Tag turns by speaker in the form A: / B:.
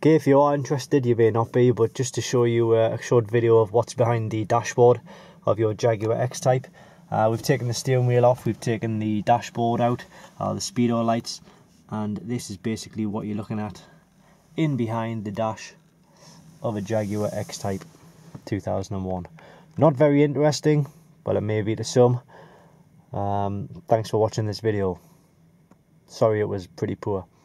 A: Okay, if you are interested, you may not be, but just to show you a short video of what's behind the dashboard of your Jaguar X-Type. We've taken the steering wheel off, we've taken the dashboard out, the speedo lights, and this is basically what you're looking at in behind the dash of a Jaguar X-Type 2001. Not very interesting, but it may be to some. Thanks for watching this video. Sorry it was pretty poor.